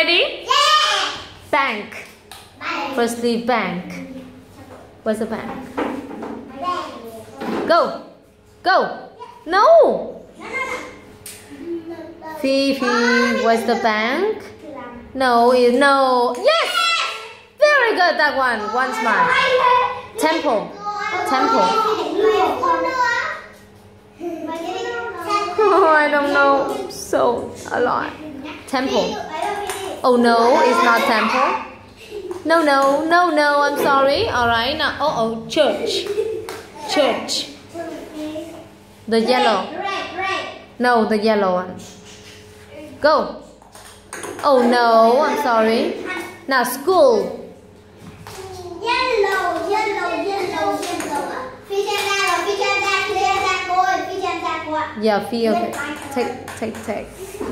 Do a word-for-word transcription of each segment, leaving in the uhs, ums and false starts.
ready? Yeah. Bank. Bank. Firstly, bank. Where's the bank? Bank. Go. Go. No. No, no, no. Fifi, where's the bank? No, it, no. Yes! Very good, that one. One smile. Temple. Temple. Oh, I don't know. So, a lot. Temple. Oh, no, it's not temple. No, no, no, no, I'm sorry. Alright, now, oh, oh, church. Church. The yellow. No, the yellow one. Go. Oh, no, I'm sorry. Now, school. Yellow, yellow, yellow, yellow. Phi chân ra rồi, phi chân ra, phi chân ra cô ơi, phi chân ra cô ạ. Yeah, Phi, okay. Take, take, take.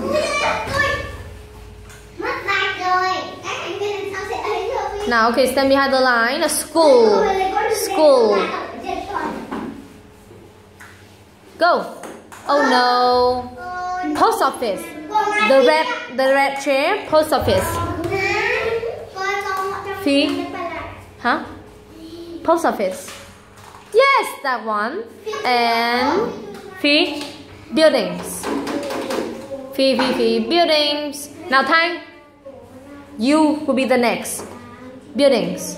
Mất bạch rồi. Các thành viên làm sao sẽ ấy được? Now, okay, stand behind the line. School. School. Go. Oh, no. Post office. The red, the red chair. Post office. Phi. Huh? Post office. Yes, that one. And Phi. Buildings. Phi, Phi, Phi. Buildings. Now, Thanh. You will be the next. Buildings.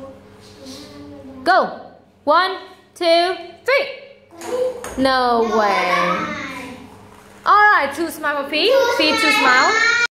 Go. One, two, three. No way. Alright, two smile for Phi. Phi, two smile.